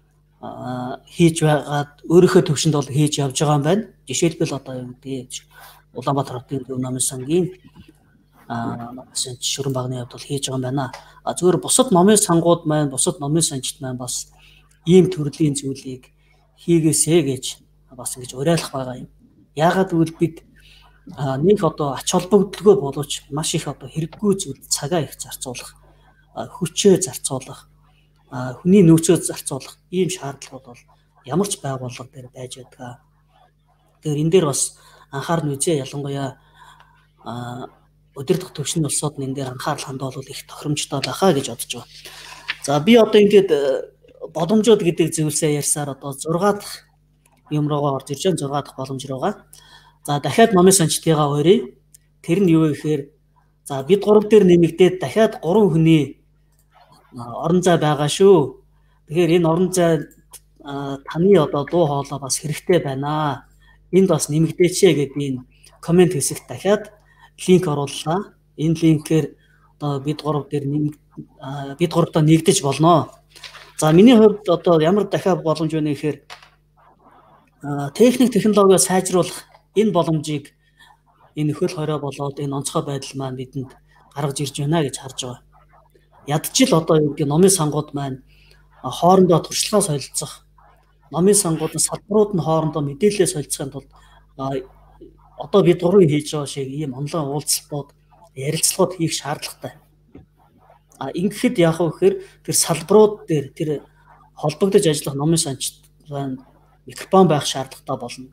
хийж байгаад өөрийнхөө төвшөнд бол хийж явж байгаа юм байна. Жишээлбэл одоо юу гэдэг Улаанбаатар хотын Төв номын сангийн аа санч шүрэн багны хувьд бол хийж байгаа юм байна. А зөвхөн бусад номын сангууд маань, бусад номын санчид маань бас ийм төрлийн зүйлийг хийгээсэй гэж бас ингэж уриалах байгаа юм. Яагаад гэвэл бид нэг одоо ач холбогдолгүй боловч маш их одоо хэрэггүй зүйл цагаа их зарцуулах, хүчээ зарцуулах, хүний нөөцөө зарцуулах ийм шаардлага бол ямар ч байгууллага дээр байж байдаг. Тэгэхээр энэ дээр бас анхаарал үзье, ялангуяа удирдах төвшин улсууд энэ дээр анхаарал хандуулвал их тохиромжтой байхаа гэж бодож байгаа. За би одоо ингээд боломжууд гэдэг зүйлсээ ярьсаар одоо зургаа дахь юм руугаа орж ирж байгаа, зургаа дахь боломж руугаа. За дахиад номын санчтайгаа хоёрыг тэр нь юу вэ гэхээр за бид гурав дээр нэмэгдээд дахиад гурван хүний орон зай байгаа шүү. Тэгэхээр энэ орон зай таны одоо дуу хоолой бас хэрэгтэй байна. Энд бас нэмэгдээч гэдэг энэ комент хэсэгт дахиад линк орууллаа. Энэ линкээр одоо бид гурав дээр нэмэг бид гуравтаа нэгдэж болно. За миний хувьд одоо ямар дахиад боломж байна гэхээр техник технологио сайжруулах энэ боломжийг энэ хөл хорой болоод энэ онцгой байдал маань бидэнд гаргаж ирж байна гэж харж байгаа. Ядчил одоо юу гэдэг номын сангууд маань хоорондоо туршлагаа солилцох, номын сангуудын салбарууд нь хоорондоо мэдээлэл солилцохын тулд одоо бид гурван хийж байгаа шиг ийм онлайн уулзалтууд, ярилцлагууд хийх шаардлагатай. А ингэхэд яах вэ гэхээр тэр салбарууд дээр тэр холбогдож ажиллах номын санчид микрофон байх шаардлагатай болно.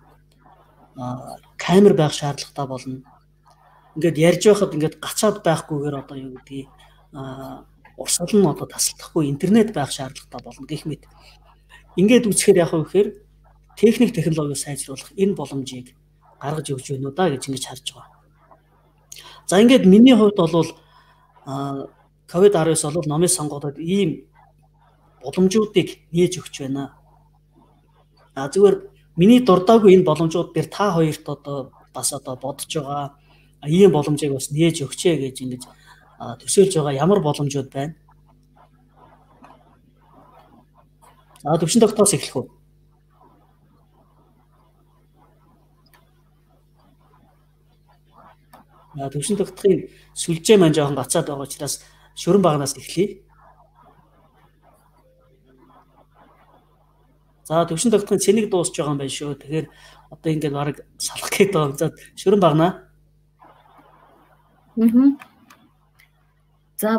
Камер байх шаардлагатай болно. Ингээд ярьж байхад ингээд гацаад байхгүйгээр одоо юу гэдгийг урсгал нь одоо тасалдахгүй интернет байх шаардлагатай болно гэх мэт. Ингээд үзэхээр яах вэ гэхээр техник технологи сайжруулах энэ боломжийг гаргаж өгч байна уу да гэж ингэж харж байгаа. За ингээд миний хувьд бол ковид десятtogues бол номын сонгуудад ийм боломжуудыг нээж өгч байна. А зүгээр миний дурдаагүй энэ боломжууд дээр та хоёрт одоо бас одоо бодож байгаа ийм боломжийг бас нээж өгчээ гэж ингэж төсөөлж байгаа ямар боломжууд байна? За төвшин тогтоос эхлэх үү? За төвшин тогтохын сүлжээ маань жоохон гацаад байгаа учраас шүрэн багнаас эхлэе. За төвшин тогтохын цэнийг дуусч байгаа юм байна шүү. Тэгэхээр одоо ингээд баг салах гээд байгаа. За шүрэн багнаа. Мм. За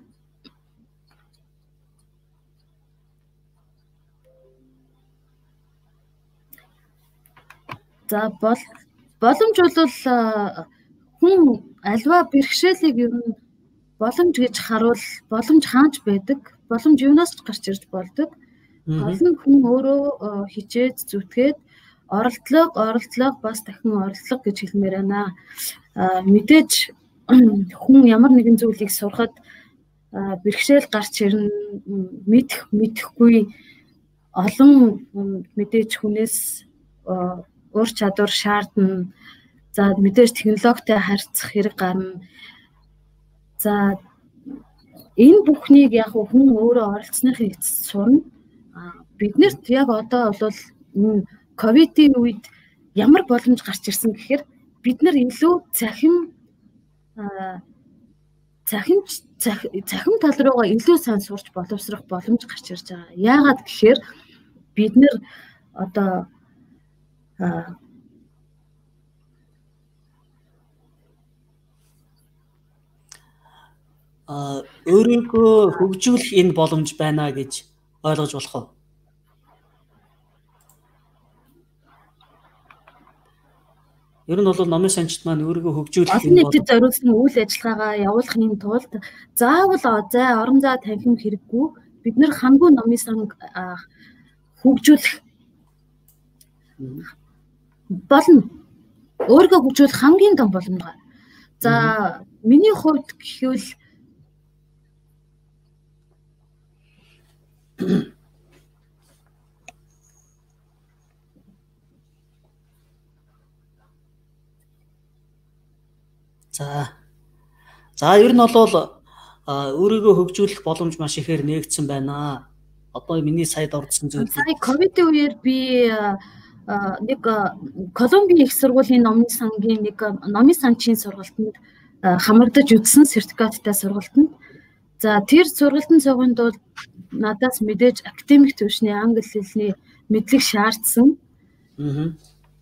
За бол боломж бол хүн альва бэрхшээлийг ер нь боломж гэж харуул боломж хаанч байдаг. Боломж юунаас ч гарч ирж болдог. Олон хүн өөрөө хичээд зүтгээд оролдлого оролдлого бас дахин оролдлого гэж хэлмээр байна. Мэдээж хүн ямар нэгэн зүйлийг сурахад бэрхшээл гарч ирнэ, мэдэх мэдэхгүй олон мэдээж хүнээс ур чадвар шаардна. За мэдээж технологитой харьцах хэрэг гарна. За энэ бүхнийг яг хүн өөрөө оролцсоныхын эцэст сурна. Биднэрт яг одоо бол ковидын үед ямар боломж гарч ирсэн гэхээр бид нар илүү цахим цахим цахим тал руугаа илүү сайн сурч боловсрох боломж гарч ирж байгаа. Яагаад гэхээр бид нар одоо а өөрийгөө хөгжүүлэх энэ боломж байна гэж ойлгож болох уу? Ер нь бол номын санчт маань өөрийгөө хөгжүүлэх энэ нийтэд зориулсан үйл ажиллагаагаа явуулахын тулд заавал зай орон зай танхим хэрэггүй бид нар хангу номын санг хөгжүүлэх болно. Өөрийгөө хөгжүүлэх хамгийн том боломж. За миний хувьд гэхвэл За. За ер нь бол өөрийгөө хөгжүүлэх боломж маш ихээр нээгдсэн байна. Одоо миний саяд ордсон зүйл. Сая ковидын үеэр би нэг Колумбийн их сургуулийн номын сангийн нэг номын санчийн сургалтанд хамрагдаж үзсэн сертификаттай сургалтанд. За тэр сургалтын цуганд бол надаас мэдээж академик төвшний англи хэлний мэдлэг шаардсан. Аа.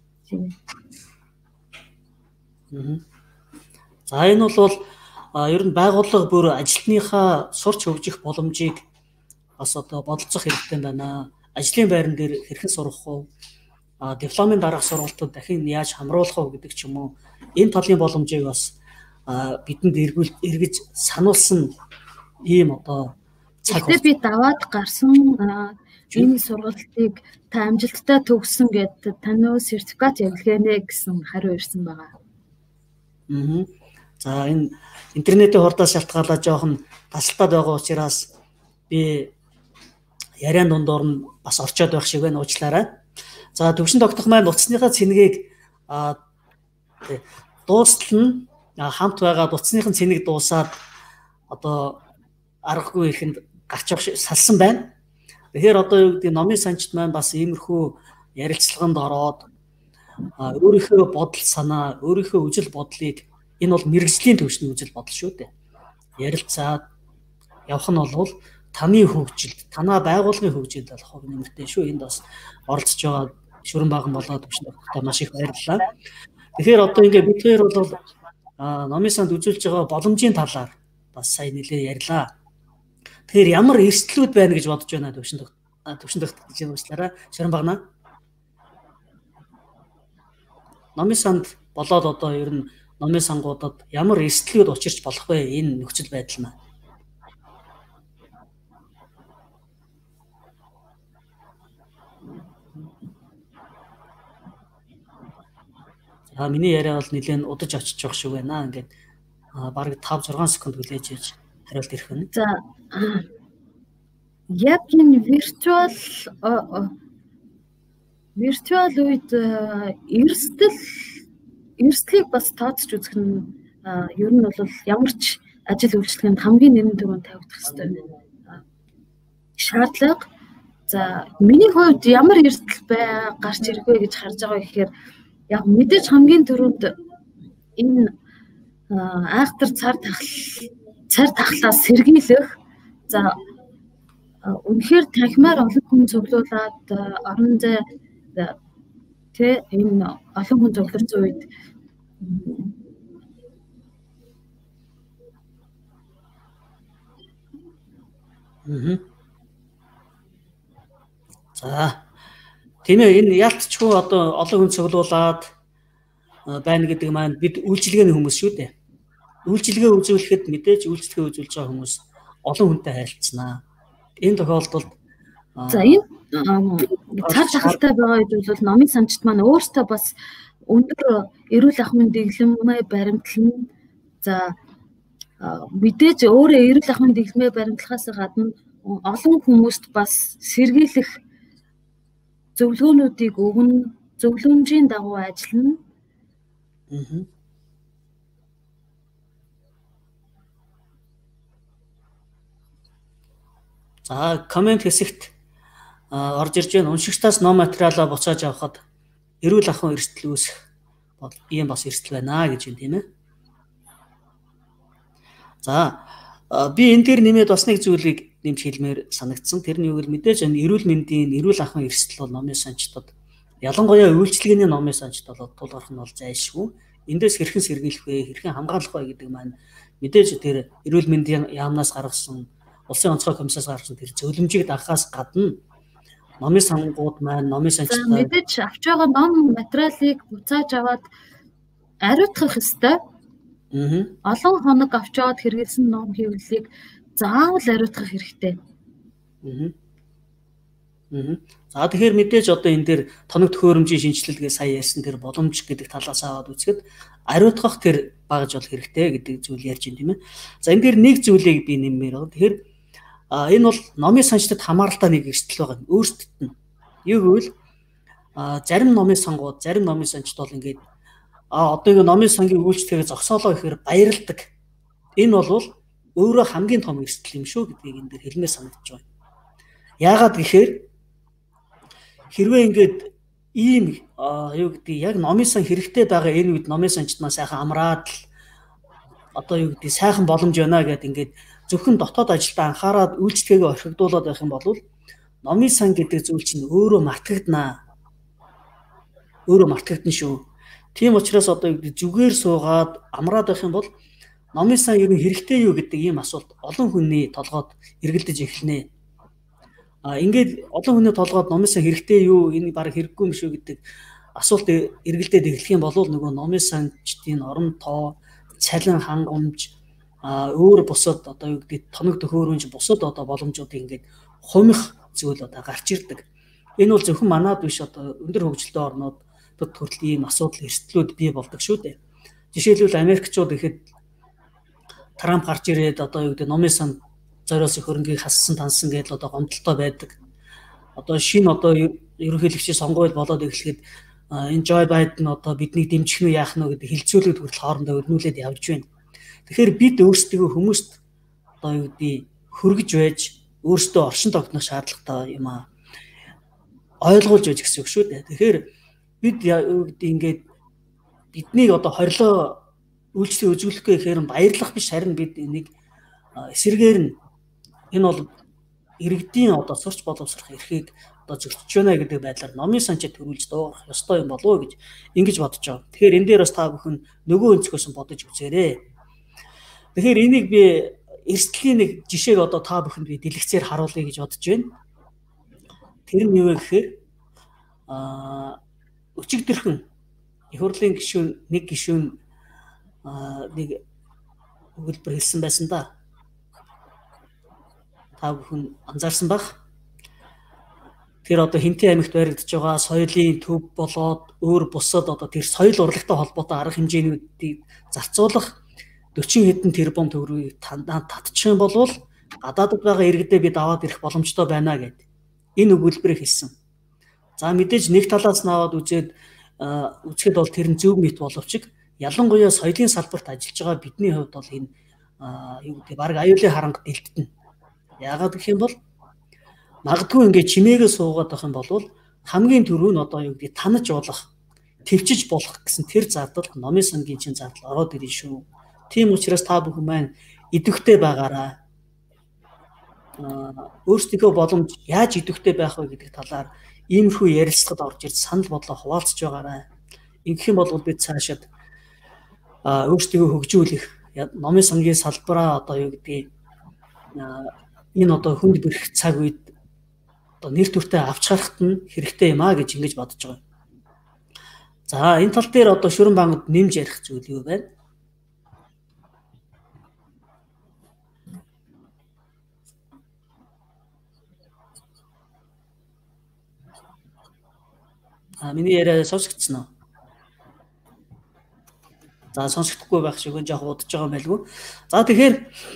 Аа. За энэ бол ер нь байгууллага бүр ажилтныхаа сурч хөгжих боломжийг бас одоо бодолцох хэрэгтэй байна. Ажлын байран дээр хэрхэн сурах вэ? А дипломын дараах сургалтууд дахин яаж хамруулах вэ гэдэг ч юм уу. Энэ талын боломжийг бас бидэнд эргүүл эргэж сануулсан ийм одоо цаг. Тэгээд би даваад гарсан энэ сургалтыг та амжилттай төгссөн гэдэг таны сертификат явуулгэнэ гэсэн хариу ирсэн байгаа. Аа. За энэ интернетийн хурдаас шалтгаалаад жоохон тасалтаад байгаа учраас би яриан дундуур нь бас орчоод байх шиг байна, уучлаарай. За төвшин тогтох маань утасныхаа цэнгийг дуустал нь хамт байгаа утасныхын цэнийг дуусаад одоо аргагүй ихэнд гарч явах салсан байна. Тэгэхээр одоо юу гэдэг номын санчт маань бас иймэрхүү ярилцлаганд ороод өөрийнхөө бодол санаа, өөрийнхөө үжил бодлыг энэ бол мэрэгжлийн төвшний үжил бодол шүү дээ. Ярилцаад явах нь бол таны хөгжилд, танаа байгууллагын хөгжилд болох хог нэмэртэй шүү. Энд бас оролцож байгаа шүрэн баган болоод төвшин тогтохтой маш их баярлалаа. Тэгэхээр одоо ингээд бид хоёр бол номын санд үзүүлж байгаа боломжийн талаар бас сайн нэлээд ярьлаа. Тэгэхээр ямар эрсдлүүд байна гэж бодож байна төвшин тогт төвшин тогтох гэж уучлаарай. Шүрэн багнаа. Номын санд болоод одоо ер нь номын сангуудад ямар эрсдлүүд учирч болох вэ энэ нөхцөл байдал маань? За миний яриа бол нэлээд удаж очиж явах шиг байна. Ингээд бараг five six секунд хүлээж ээж хариулт ирэх байна. За яг энэ виртуал виртуал үед эрсдэл эрсдлийг бас тооцож үзэх нь ер нь бол ямар ч ажил үйлчлэгэнд хамгийн нэмэн түрүүнд тавигдах хэрэгтэй шаардлага. За миний хувьд ямар эрсдэл бай гарч ирэх вэ гэж харж байгаа гэхээр яг мэдээж хамгийн түрүүнд энэ айхтар цар тахал цар тахлаас сэргийлэх за үнэхээр танхимаар олон хүн цуглуулад орон зай тэ энэ олон хүн цугларсан үед Мм. За тийм ээ энэ ялцчгүй одоо олон хүн цуглуулад байна гэдэг маань бид үйлчилгээний хүмүүс шүү дээ. Үйлчилгээ үзүүлэхэд мэдээж үйлчилгээ үзүүлж байгаа хүмүүс олон хүнтэй харилцснаа. Энэ тохиолдолд за энэ цар тахалтай байгаа үед бол номын санчт маань өөртөө бас өндөр эрүүл ахуйн дэглэмээ баримтлан за мэдээж өөрөө эрүүл ахуйн дэглэмээ баримтлахаас гадна олон хүмүүст бас сэргийлэх зөвлөгөөнүүдийг өгнө, зөвлөмжийн дагуу ажиллана. Аа. За комент хэсэгт орж ирж байна. Уншигчдаас ном материалаа буцааж авахад эрүүл ахуйн эрсдэл үүсэх бол ийм бас эрсдэл байна гэж байна тийм ээ. За би энэ дээр нэмээд бас нэг зүйлийг нэмж хэлмээр санагдсан. Тэр нь юу гэвэл мэдээж энэ эрүүл мэндийн эрүүл ахуйн эрсдэл бол номын санчтад ялангуяа үйлчилгээний номын санчт бол тулгарх нь бол зайлшгүй. Эндээс хэрхэн сэргийлэх вэ, хэрхэн хамгаалах вэ гэдэг маань мэдээж тэр эрүүл мэндийн яамнаас гаргасан улсын онцгой комиссаас гаргасан тэр зөвлөмжийг дагахаас гадна номын сангууд маань номын санчтад мэдээж авч байгаа ном материалыг буцааж аваад ариутгах ёстой. Аа. Олон хоног авч аваад хэрэгэлсэн ном хэвлэлийг заавал ариутгах хэрэгтэй. Аа. Аа. За тэгэхээр мэдээж одоо энэ дээр тоног төхөөрөмжийн шинжилгээ сая ярьсан тэр боломж гэдэг талаас аваад үзэхэд ариутгах тэр багж бол хэрэгтэй гэдэг зүйл ярьж байна тийм ээ. За энэ дээр нэг зүйлийг би нэммээр байна. Тэгэхээр энэ бол номын санчтад хамааралтай нэг эрсдэл байгаа. Өөрсдөд нь. Юу гэвэл зарим номын сангууд, зарим номын санчт бол ингээд а одоо энэ номын сангийн үйлчлэгийг зогсоолоо гэхээр баярладаг. Энэ бол өөрөө хамгийн том эрсдэл юм шүү гэдгийг энэ дээр хэлмээр санагдаж байна. Яагаад гэхээр хэрвээ ингээд ийм юу гэдэг яг номын сан хэрэгтэй байгаа энэ үед номын санчтнаа сайхан амраад л одоо юу гэдэг сайхан боломж байна гэдээ ингээд зөвхөн дотоод ажилдаа анхаарал үйлчлэгээ орхигдуулаад байх юм бол номын сан гэдэг зүйл чинь өөрөө мартагдана. Өөрөө мартагдана шүү. Тийм учраас одоо юу гэдэг зүгээр суугаад амраад байх юм бол номын сан ер нь хэрэгтэй юу гэдэг ийм асуулт олон хүний толгойд эргэлдэж эхэлнэ. А ингээд олон хүний толгойд номын сан хэрэгтэй юу, энэ баг хэрэггүй юм шүү гэдэг асуулт эргэлдээд эхлэх юм бол нөгөө номын санчдын орон тоо, цалин хангамж, а өөр бусад одоо юу гэдэг тоног төхөөрөмж бусад одоо боломжуудыг ингээд хумих зүйл одоо гарч ирдэг. Энэ бол зөвхөн манад биш одоо өндөр хөгжилтэй орнууд төрөл ийм асуудал эрсдлүүд бий болдог шүү дээ. Жишээлбэл Америкчууд ихэд Трамп гарч ирээд одоо юу гэдэг номын сан зориос их хөрөнгийг хассан тансан гэдэл одоо гомдолтой байдаг. Одоо шинэ одоо ерөнхийлөгчийн сонгуул болоод эхлэхэд энэ Жой Байден одоо биднийг дэмжих нь яах нь гэдэг хилцүүлэгд хүртэл хоорондоо өрнүүлээд явж байна. Тэгэхээр бид өөрсдөө хүмүүст одоо юу гэдэг хөргөж байж өөрсдөө оршин тогтнох шаардлагатай юм аа ойлгуулж байж гэсэн үг шүү дээ. Тэгэхээр бид юу гэдэг ингээд биднийг одоо хорилоо үйлчлэг үзүүлэхгүй гэхээр баярлах биш харин бид энийг эсэргээр нь энэ бол иргэдийн одоо сурч боловсрох эрхийг одоо зөрчиж байна гэдэг байдлаар номын санчид төрүүлж дуугах ёстой юм болов уу гэж ингэж бодож байгаа. Тэгэхээр энэ дээр бас та бүхэн нөгөө өнцгөөс нь бодож үзээрэй. Тэгэхээр энийг би эрсдлийн нэг жишээг одоо та бүхэнд би дэлгэцээр харуулъя гэж бодож байна. Тэр нь юу вэ гэхээр аа өчигдөрхөн их хурлын гишүүн нэг гишүүн нэг өгүүлбэр хэлсэн байсан да. Та бүхэн анзаарсан баг. Тэр одоо Хинтээ аймагт баригдаж байгаа соёлын төв болоод өөр бусад одоо тэр соёл урлагтай холбоотой арга хэмжээнүүдийг зарцуулах дөрвөн хэдэн тэрбум төгрөгийг татчих юм бол гадаадд байгаа иргэдээ бид аваад ирэх боломжтой байна гэдэг. Энэ өгүүлбэрийг хэлсэн. За мэдээж нэг талаас нь аваад үзээд үзэхэд бол тэр нь зөв мэт боловч ялангуяа соёлын салбарт ажиллаж байгаа бидний хувьд бол энэ юу гэдэг баг аюулын харанг дэлтдэнэ. Яагаад гэх юм бол магадгүй ингээд чимээгээ суугаад байх юм бол хамгийн түрүү нь одоо юу гэдэг танаж болох, төвчж болох гэсэн тэр зардал номын сангийн чин зардал ороод ирнэ шүү. Тийм учраас та бүхэн маань идэвхтэй байгаарай. Өөрсдийнхөө боломж яаж идэвхтэй байх вэ гэдэг талаар иймэрхүү ярилцлагад орж ирж санал бодлоо хуваалцж байгаарай. Ингэх юм бол бид цаашид өөрсдийгөө хөгжүүлэх номын сангийн салбараа одоо юу гэдгийг энэ одоо хүнд бэрх цаг үед одоо нэр төртөө авч харахт нь хэрэгтэй юм а гэж ингэж бодож байгаа. За энэ тал дээр одоо шүрэн бангад нэмж ярих зүйл юу байна? А миний яриа сонсогдсон уу? За сонсогдохгүй байх шиг нь жоох удаж байгаа юм байлгүй. За тэгэхээр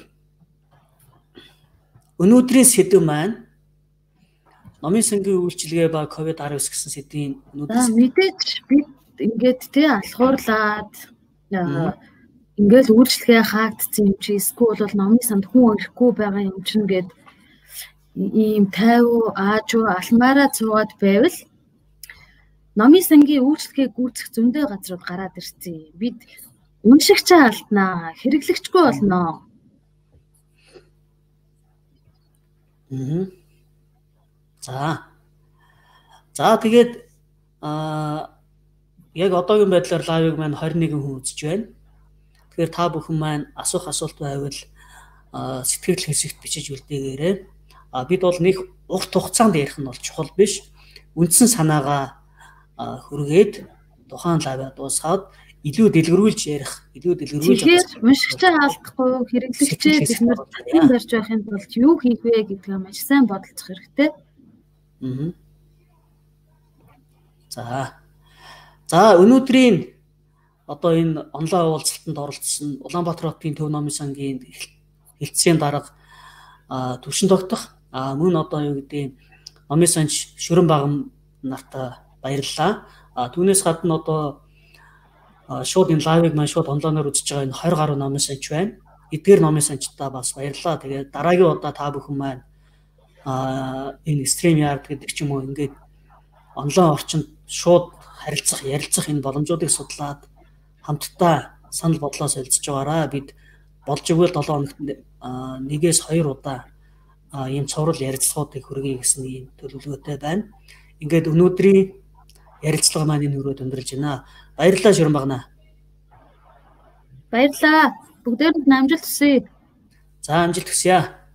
өнөөдрийн сэдв маань номын сангийн үйлчилгээ ба ковид дасгалжуулагч гэсэн сэдвийн өнөөдөр мэдээж бид ингээд тий алхуурлаад ингээд үйлчилгээ хаагдсан юм чи эсвэл бол номын санд хүн ирэхгүй байгаа юм чинь гээд ийм тайвуу аажуу алмаараа цуугаад байвал номын сангийн үйлчлэгээ гүйцэх зөндөө газрууд гараад ирсэн. Бид уншигч алднаа, хэрэглэгчгүй болноо. Мм. За. За тэгээд аа яг одоогийн байдлаар лайвыг маань двадцать один хүн үзэж байна. Тэгэхээр та бүхэн маань асуух асуулт байвал сэтгэл хэсэгт бичиж үлдээгээрэй. А бид бол нэг урт хугацаанд ярих нь бол чухал биш. Үндсэн санаагаа хүргээд тухайн лайваа дуусгаад илүү дэлгэрүүлж ярих, илүү дэлгэрүүлж тэгэхээр уншигчаа алдахгүй, хэрэглэгчээ бид нар татан барьж байхын тулд юу хийх вэ гэдгээ маш сайн бодолцох хэрэгтэй. Аа. За. За өнөөдрийн одоо энэ онлайн уулзалтанд оролцсон Улаанбаатар хотын Төв номын сангийн хэлтсийн дарга түвшин тогтох мөн одоо юу гэдэг номын санч Шүрэн Багам нартай баярлалаа. А түүнээс гадна одоо шууд энэ лайвыг маань шууд онлайнаар үзэж байгаа энэ двадцать гаруй номын санч байна. Эдгээр номын санчтаа бас баярлалаа. Тэгээд дараагийн удаа та бүхэн маань а энэ стрим яард гэдэг ч юм уу ингээд онлайн орчинд шууд харилцах, ярилцах энэ боломжуудыг судлаад хамтдаа санал бодлоо солилцож байгаараа. Бид болж игэл долоо хоногт нэгээс хоёр удаа ийм цоврал ярилцлагуудыг хүргэе гэсэн ийм төлөвлөгөөтэй байна. Ингээд өнөөдрийн ярилцлага маань энэ өрөөд өндөрлж байна. Баярлалаа Шүрэн Багнаа. Баярлалаа. Бүгдээрээ амжилт хүсье. За амжилт хүсье.